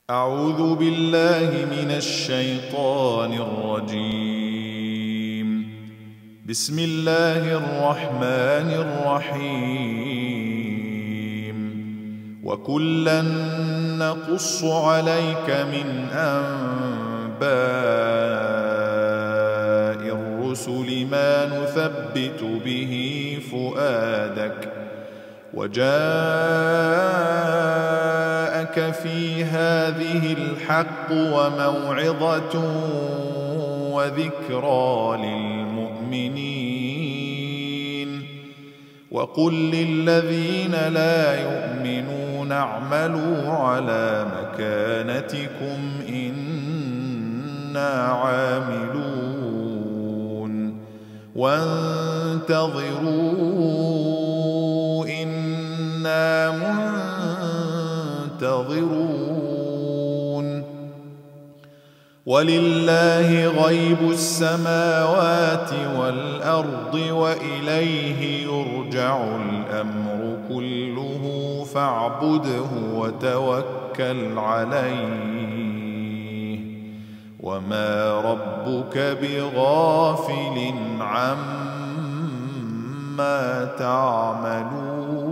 أعوذ بالله من الشيطان الرجيم. بسم الله الرحمن الرحيم. وكلا نقص عليك من أنباء الرسل ما نثبت به فؤادك وجاءك في هذه الحق وموعظة وذكرى للمؤمنين. وقل للذين لا يؤمنون اعملوا على مكانتكم إنا عاملون وانتظروا إنا منتظرون. ولله غيب السماوات والأرض وإليه يرجع الأمر كله فاعبده وتوكل عليه وما ربك بغافل عما تعملون.